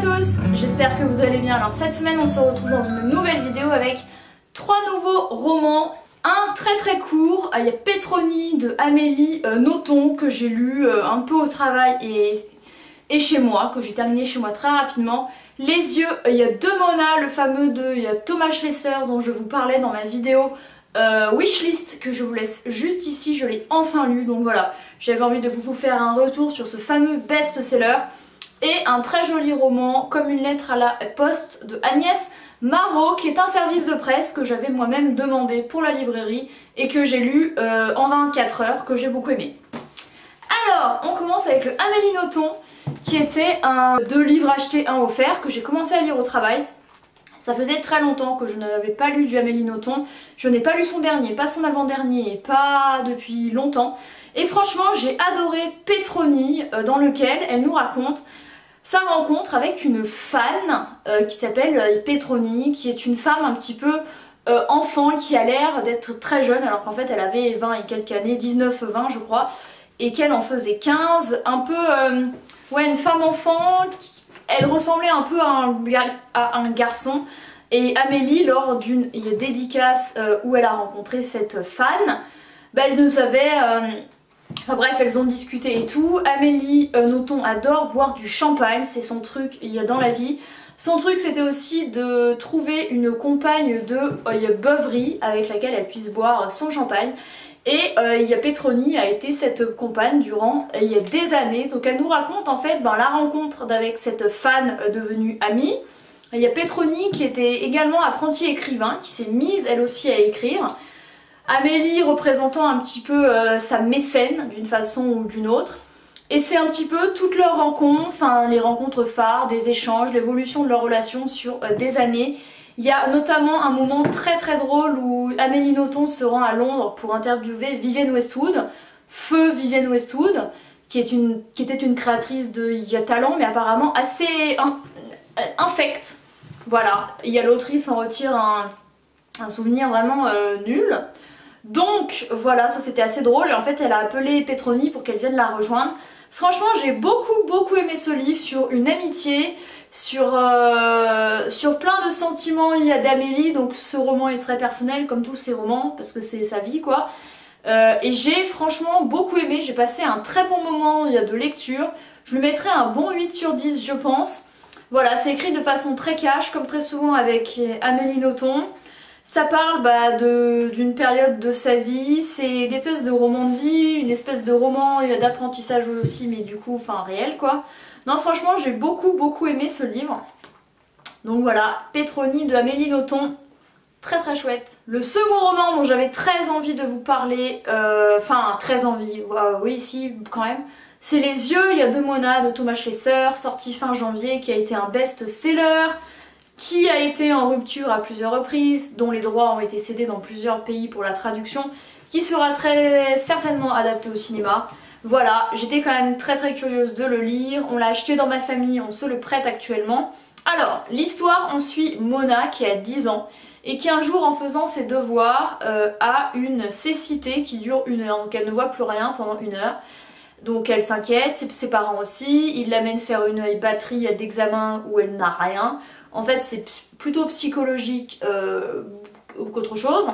tous, j'espère que vous allez bien. Alors cette semaine on se retrouve dans une nouvelle vidéo avec 3 nouveaux romans. Un très court, il y a Petroni de Amélie Nothomb que j'ai lu un peu au travail et chez moi, que j'ai terminé chez moi très rapidement. Les yeux, il y a de Mona, le fameux il y a Thomas Schlesser dont je vous parlais dans ma vidéo Wishlist que je vous laisse juste ici, je l'ai enfin lu, donc voilà, j'avais envie de vous faire un retour sur ce fameux best-seller. Et un très joli roman, Comme une lettre à la poste de Agnès Marot, qui est un service de presse que j'avais moi-même demandé pour la librairie et que j'ai lu en 24 heures, que j'ai beaucoup aimé. Alors, on commence avec le Amélie Nothomb, qui était un 2 livres achetés, 1 offert, que j'ai commencé à lire au travail. Ça faisait très longtemps que je n'avais pas lu du Amélie Nothomb. Je n'ai pas lu son dernier, pas son avant-dernier, pas depuis longtemps. Et franchement, j'ai adoré Petroni, dans lequel elle nous raconte sa rencontre avec une fan qui s'appelle Petroni, qui est une femme un petit peu enfant, qui a l'air d'être très jeune, alors qu'en fait elle avait 20 et quelques années, 19-20 je crois, et qu'elle en faisait 15, un peu, ouais, une femme enfant, elle ressemblait un peu à un garçon. Et Amélie, lors d'une dédicace où elle a rencontré cette fan, bah, elle ne savait... Enfin bref, elles ont discuté et tout. Amélie Nothomb adore boire du champagne, c'est son truc, il y a dans la vie. Son truc c'était aussi de trouver une compagne de beuverie avec laquelle elle puisse boire son champagne. Et Petroni a été cette compagne durant il y a des années. Donc elle nous raconte en fait la rencontre avec cette fan devenue amie. Il y a Petroni qui était également apprenti écrivain, qui s'est mise elle aussi à écrire. Amélie représentant un petit peu sa mécène d'une façon ou d'une autre. Et c'est un petit peu toutes leurs rencontres, enfin les rencontres phares, des échanges, l'évolution de leur relation sur des années. Il y a notamment un moment très drôle où Amélie Nothomb se rend à Londres pour interviewer Vivienne Westwood, feu Vivienne Westwood, qui était une créatrice de Il y a talent, mais apparemment assez infecte. Voilà, il y a l'autrice en retire un souvenir vraiment nul. Donc voilà, ça c'était assez drôle et en fait elle a appelé Petroni pour qu'elle vienne la rejoindre. Franchement j'ai beaucoup aimé ce livre sur une amitié, sur plein de sentiments il y a d'Amélie, donc ce roman est très personnel comme tous ces romans parce que c'est sa vie quoi. Et j'ai franchement beaucoup aimé, j'ai passé un très bon moment il y a de lecture, je lui mettrais un bon 8 sur 10 je pense. Voilà, c'est écrit de façon très cash comme très souvent avec Amélie Nothomb. Ça parle d'une période de sa vie, c'est des espèces de romans de vie, une espèce de roman d'apprentissage aussi, mais du coup, enfin réel quoi. Non franchement j'ai beaucoup aimé ce livre. Donc voilà, Petroni de Amélie Nothomb, très chouette. Le second roman dont j'avais très envie de vous parler, enfin très envie, oui si quand même, c'est Les yeux, il y a de Mona de Thomas Schlesser, sorti fin janvier, qui a été un best-seller, qui a été en rupture à plusieurs reprises, dont les droits ont été cédés dans plusieurs pays pour la traduction, qui sera très certainement adapté au cinéma. Voilà, j'étais quand même très curieuse de le lire, on l'a acheté dans ma famille, on se le prête actuellement. Alors, l'histoire, on suit Mona qui a 10 ans et qui un jour en faisant ses devoirs a une cécité qui dure 1 heure, donc elle ne voit plus rien pendant 1 heure. Donc elle s'inquiète, ses parents aussi, ils l'amènent faire une batterie d'examen où elle n'a rien. En fait c'est plutôt psychologique qu'autre chose.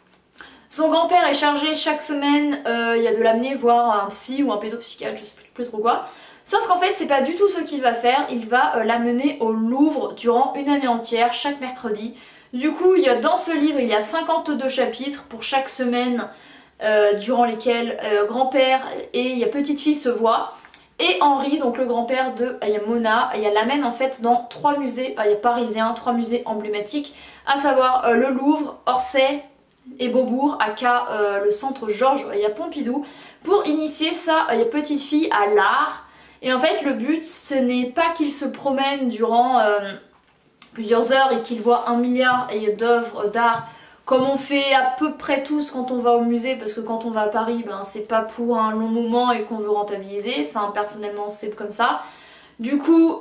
Son grand-père est chargé chaque semaine de l'amener voir un psy ou un pédopsychiatre, je sais plus trop quoi. Sauf qu'en fait c'est pas du tout ce qu'il va faire, il va l'amener au Louvre durant 1 année entière, chaque mercredi. Du coup dans ce livre il y a 52 chapitres pour chaque semaine durant lesquels grand-père et petite fille se voient. Et Henri, donc le grand-père de Mona, l'amène en fait dans 3 musées parisiens, 3 musées emblématiques, à savoir le Louvre, Orsay et Beaubourg, aka le centre Georges Pompidou, pour initier sa petite fille à l'art. Et en fait le but ce n'est pas qu'il se promène durant plusieurs heures et qu'il voit 1 milliard d'œuvres d'art comme on fait à peu près tous quand on va au musée, parce que quand on va à Paris, c'est pas pour un long moment et qu'on veut rentabiliser, enfin personnellement c'est comme ça. Du coup,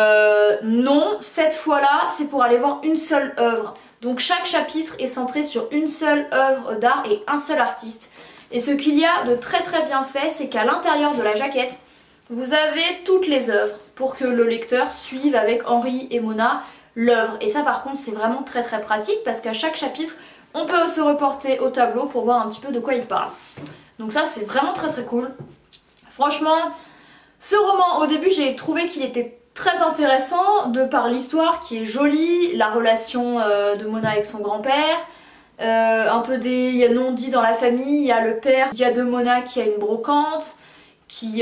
non, cette fois-là c'est pour aller voir une seule œuvre. Donc chaque chapitre est centré sur une seule œuvre d'art et un seul artiste. Et ce qu'il y a de très bien fait, c'est qu'à l'intérieur de la jaquette, vous avez toutes les œuvres pour que le lecteur suive avec Henri et Mona l'œuvre. Et ça par contre c'est vraiment très très pratique parce qu'à chaque chapitre on peut se reporter au tableau pour voir un petit peu de quoi il parle. Donc ça c'est vraiment très très cool. Franchement, ce roman au début j'ai trouvé qu'il était très intéressant de par l'histoire qui est jolie, la relation de Mona avec son grand-père, un peu des non-dits dans la famille, il y a le père, il y a de Mona qui a une brocante, qui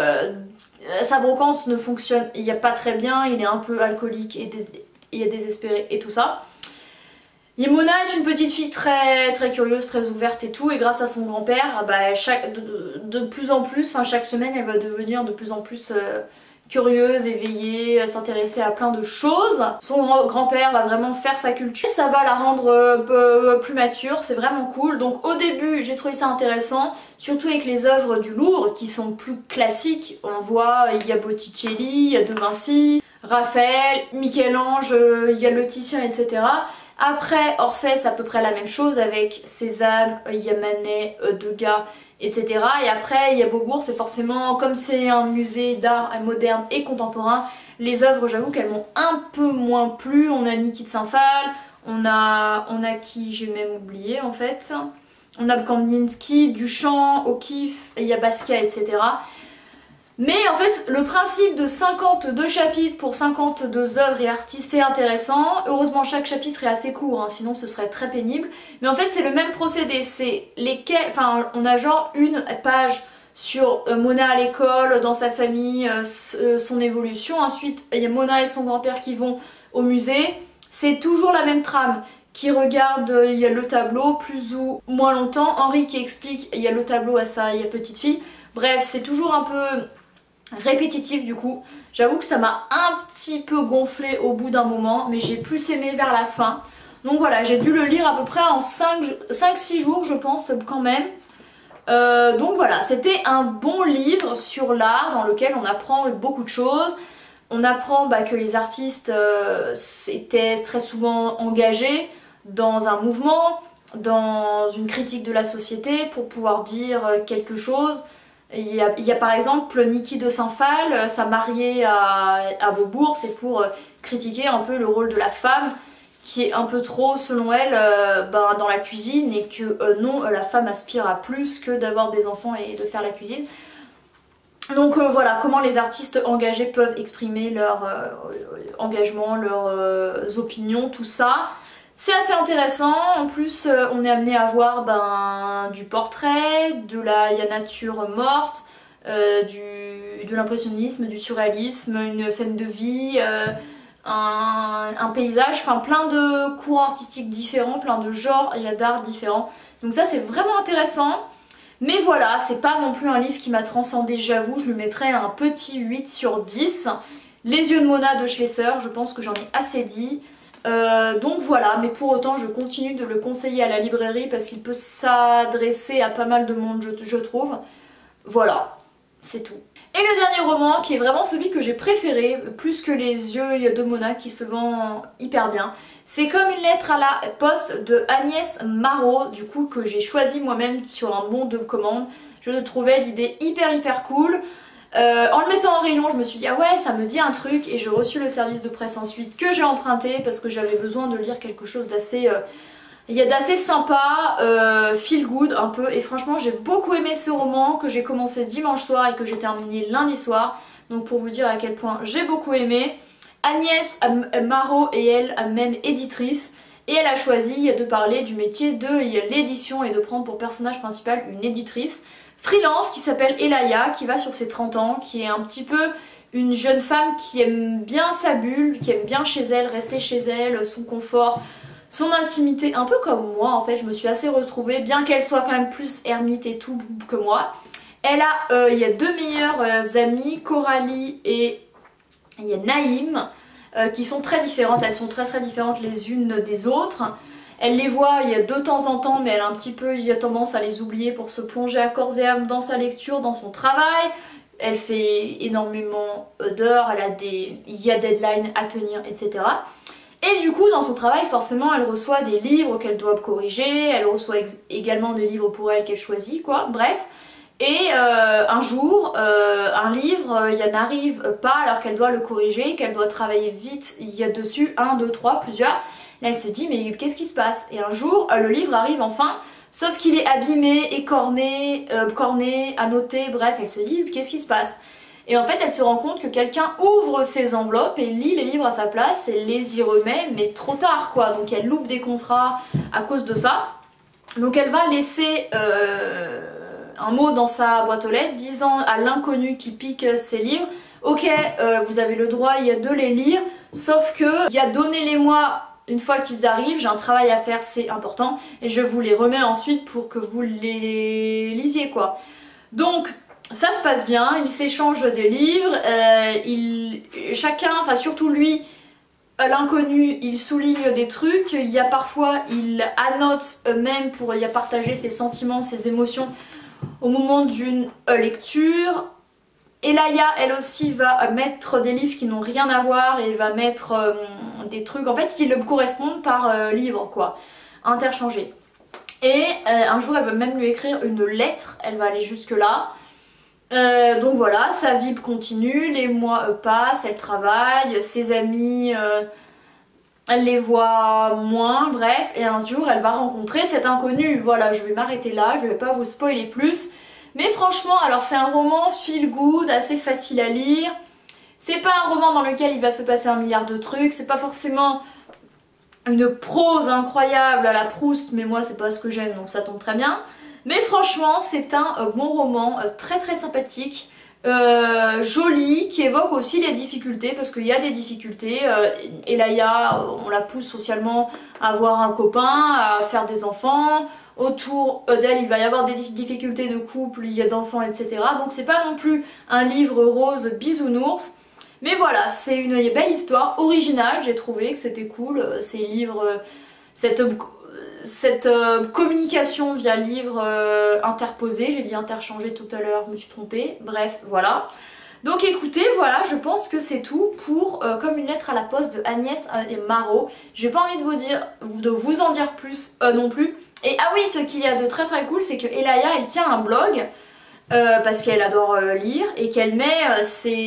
sa brocante ne fonctionne, il n'y a pas très bien, il est un peu alcoolique et désespéré et tout ça. Et Mona est une petite fille très très curieuse, très ouverte et tout, et grâce à son grand-père, bah, de plus en plus, enfin chaque semaine elle va devenir de plus en plus curieuse, éveillée, s'intéresser à plein de choses. Son grand-père va vraiment faire sa culture, ça va la rendre plus mature, c'est vraiment cool. Donc au début j'ai trouvé ça intéressant, surtout avec les œuvres du Louvre qui sont plus classiques. On voit, il y a Botticelli, il y a De Vinci, Raphaël, Michel-Ange, il y a le Titien, etc. Après, Orsay, c'est à peu près la même chose avec Cézanne, il y a Manet, Degas, etc. Et après, il y a Beaubourg, c'est forcément, comme c'est un musée d'art moderne et contemporain, les œuvres, j'avoue qu'elles m'ont un peu moins plu. On a Niki de Saint-Phal, on a qui j'ai même oublié en fait. On a Kandinsky, Duchamp, O'Keeffe, il y a Basquiat, etc. Mais en fait, le principe de 52 chapitres pour 52 œuvres et artistes, c'est intéressant. Heureusement, chaque chapitre est assez court, hein, sinon ce serait très pénible. Mais en fait, c'est le même procédé. C'est lesquels, enfin, on a genre une page sur Mona à l'école, dans sa famille, son évolution. Ensuite, il y a Mona et son grand-père qui vont au musée. C'est toujours la même trame. Qui regarde, il y a le tableau, plus ou moins longtemps. Henri qui explique, il y a le tableau à sa petite fille. Bref, c'est toujours un peu répétitif du coup. J'avoue que ça m'a un petit peu gonflé au bout d'un moment, mais j'ai plus aimé vers la fin. Donc voilà, j'ai dû le lire à peu près en 5-6 jours je pense quand même. Donc voilà, c'était un bon livre sur l'art dans lequel on apprend beaucoup de choses. On apprend que les artistes étaient très souvent engagés dans un mouvement, dans une critique de la société pour pouvoir dire quelque chose. Il y a par exemple Niki de Saint-Phal, sa mariée à Beaubourg, c'est pour critiquer un peu le rôle de la femme qui est un peu trop selon elle dans la cuisine et que non, la femme aspire à plus que d'avoir des enfants et de faire la cuisine. Donc voilà, comment les artistes engagés peuvent exprimer leur engagement, leurs opinions, tout ça. C'est assez intéressant, en plus on est amené à voir du portrait, de la nature morte, de l'impressionnisme, du surréalisme, une scène de vie, un paysage, enfin plein de courants artistiques différents, plein de genres et d'art différents. Donc ça c'est vraiment intéressant, mais voilà, c'est pas non plus un livre qui m'a transcendé, j'avoue, je lui mettrais un petit 8 sur 10. Les yeux de Mona de Schlesser, je pense que j'en ai assez dit. Donc voilà, mais pour autant je continue de le conseiller à la librairie parce qu'il peut s'adresser à pas mal de monde je trouve. Voilà, c'est tout. Et le dernier roman qui est vraiment celui que j'ai préféré, plus que Les yeux de Mona qui se vend hyper bien, c'est Comme une lettre à la poste de Agnès Marot, du coup que j'ai choisi moi-même sur un bon de commande. Je trouvais l'idée hyper cool. En le mettant en rayon je me suis dit ah ouais ça me dit un truc et j'ai reçu le service de presse ensuite que j'ai emprunté parce que j'avais besoin de lire quelque chose d'assez d'assez sympa, feel good un peu, et franchement j'ai beaucoup aimé ce roman que j'ai commencé dimanche soir et que j'ai terminé lundi soir, donc pour vous dire à quel point j'ai beaucoup aimé. Agnès Marot est elle-même éditrice et elle a choisi de parler du métier de l'édition et de prendre pour personnage principal une éditrice freelance qui s'appelle Elaya, qui va sur ses 30 ans, qui est un petit peu une jeune femme qui aime bien sa bulle, qui aime bien chez elle, rester chez elle, son confort, son intimité, un peu comme moi en fait, je me suis assez retrouvée, bien qu'elle soit quand même plus ermite et tout que moi. Elle a, il y a deux meilleures amies, Coralie et il y a Naïm, qui sont très différentes, elles sont très différentes les unes des autres. Elle les voit il y a de temps en temps, mais elle a un petit peu tendance à les oublier pour se plonger à corps et âme dans sa lecture, dans son travail. Elle fait énormément d'heures, il y a deadline à tenir, etc. Et du coup, dans son travail, forcément, elle reçoit des livres qu'elle doit corriger, elle reçoit également des livres pour elle qu'elle choisit, quoi. Bref. Et un jour, un livre, il y en arrive pas alors qu'elle doit le corriger, qu'elle doit travailler vite, il y a dessus 1, 2, 3, plusieurs. Là elle se dit mais qu'est-ce qui se passe? Et un jour, le livre arrive enfin, sauf qu'il est abîmé, écorné, corné, annoté, bref, elle se dit qu'est-ce qui se passe? Et en fait elle se rend compte que quelqu'un ouvre ses enveloppes et lit les livres à sa place et les y remet, mais trop tard quoi, donc elle loupe des contrats à cause de ça. Donc elle va laisser un mot dans sa boîte aux lettres disant à l'inconnu qui pique ses livres: ok, vous avez le droit de les lire, sauf que il y a donnez-les-moi une fois qu'ils arrivent, j'ai un travail à faire, c'est important, et je vous les remets ensuite pour que vous les lisiez quoi. Donc ça se passe bien, ils s'échangent des livres, chacun, enfin surtout lui, l'inconnu, il souligne des trucs, il y a parfois, il annote même pour y partager ses sentiments, ses émotions au moment d'une lecture. Elaya, elle aussi, va mettre des livres qui n'ont rien à voir et va mettre des trucs, en fait, qui le correspondent par livre, quoi, interchangés. Et un jour, elle va même lui écrire une lettre, elle va aller jusque là. Donc voilà, sa vie continue, les mois passent, elle travaille, ses amis, elle les voit moins, bref, et un jour elle va rencontrer cet inconnu. Voilà, je vais m'arrêter là, je vais pas vous spoiler plus. Mais franchement, alors c'est un roman feel good, assez facile à lire. C'est pas un roman dans lequel il va se passer un milliard de trucs, c'est pas forcément une prose incroyable à la Proust, mais moi c'est pas ce que j'aime donc ça tombe très bien. Mais franchement c'est un bon roman, très très sympathique, joli, qui évoque aussi les difficultés, parce qu'il y a des difficultés. Elaya, on la pousse socialement à avoir un copain, à faire des enfants. Autour d'elle il va y avoir des difficultés de couple, il y a d'enfants, etc. Donc c'est pas non plus un livre rose bisounours. Mais voilà, c'est une belle histoire, originale, j'ai trouvé que c'était cool, ces livres, cette communication via livre interposé, j'ai dit interchangé tout à l'heure, je me suis trompée, bref, voilà. Donc écoutez, voilà, je pense que c'est tout pour Comme une lettre à la poste de Agnès et Marot. J'ai pas envie de vous en dire plus non plus. Et ah oui, ce qu'il y a de très très cool, c'est que Elaya, elle tient un blog, parce qu'elle adore lire, et qu'elle met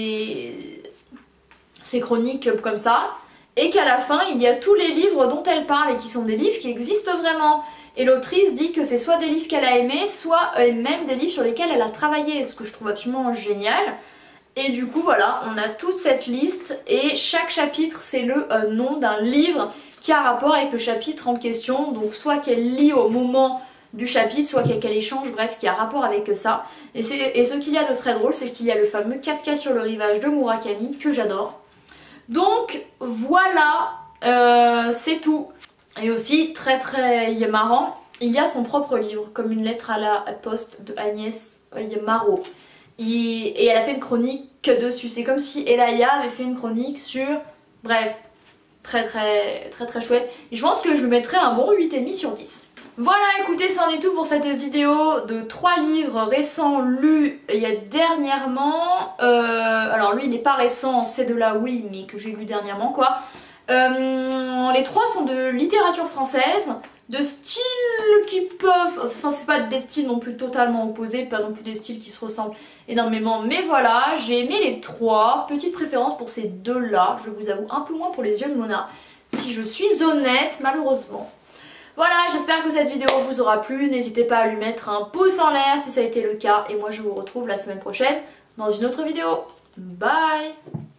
ses chroniques comme ça, et qu'à la fin il y a tous les livres dont elle parle et qui sont des livres qui existent vraiment. Et l'autrice dit que c'est soit des livres qu'elle a aimés, soit même des livres sur lesquels elle a travaillé, ce que je trouve absolument génial. Et du coup voilà, on a toute cette liste et chaque chapitre c'est le nom d'un livre qui a rapport avec le chapitre en question, donc soit qu'elle lit au moment du chapitre, soit qu'elle échange, bref, qui a rapport avec ça. Et ce qu'il y a de très drôle, c'est qu'il y a le fameux Kafka sur le rivage de Murakami, que j'adore. Donc voilà, c'est tout. Et aussi, très très marrant, il y a son propre livre, Comme une lettre à la poste de Agnès Marot. Et elle a fait une chronique dessus. C'est comme si Elaya avait fait une chronique sur... Bref, très chouette. Et je pense que je lui mettrais un bon 8,5 sur 10. Voilà, écoutez, c'en est tout pour cette vidéo de 3 livres récents lus il y a dernièrement. Alors lui il n'est pas récent, ces deux-là oui, mais que j'ai lu dernièrement quoi. Les 3 sont de littérature française, de styles qui peuvent... Enfin c'est pas des styles non plus totalement opposés, pas non plus des styles qui se ressemblent énormément. Mais voilà, j'ai aimé les 3, petite préférence pour ces deux-là, je vous avoue un peu moins pour les yeux de Mona, si je suis honnête malheureusement. Voilà, j'espère que cette vidéo vous aura plu, n'hésitez pas à lui mettre un pouce en l'air si ça a été le cas, et moi je vous retrouve la semaine prochaine dans une autre vidéo. Bye!